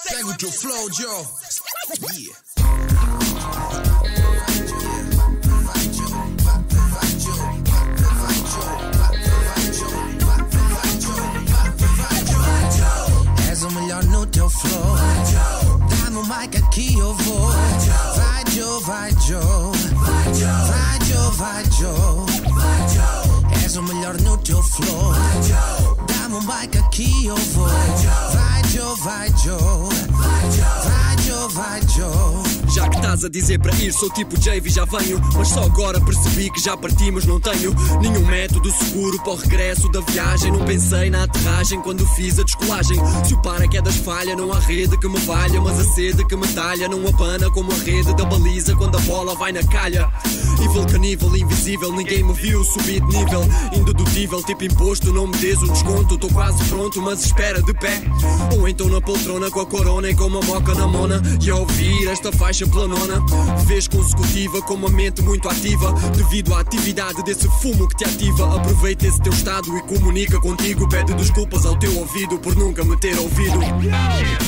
Pega o teu flow, Joe. Yeah. És o melhor no teu flow. Dá-me o mic aqui eu vou. Vai Joe, vai Joe. Vai Joe, vai Joe. És o melhor no teu flow. Dá-me o mic aqui eu vou. Vai Joe, vai Joe. Vai Joe, vai Joe. Já que estás a dizer para ir, sou tipo Jave e já venho. Mas só agora percebi que já parti, mas não tenho nenhum método seguro para o regresso da viagem. Não pensei na aterragem quando fiz a descolagem. Se o paraquedas falha, não há rede que me valha. Mas a sede que me talha não abana como a rede da baliza quando a bola vai na calha. Evil, canível, invisível, ninguém me viu subir de nível. Indedutível, tipo imposto, não me des um desconto. Estou quase pronto, mas espera de pé. Ou então na poltrona com a corona e com uma moca na mona. E a ouvir esta faixa planona, vez consecutiva com uma mente muito ativa. Devido à atividade desse fumo que te ativa. Aproveita esse teu estado e comunica contigo. Pede desculpas ao teu ouvido por nunca me ter ouvido.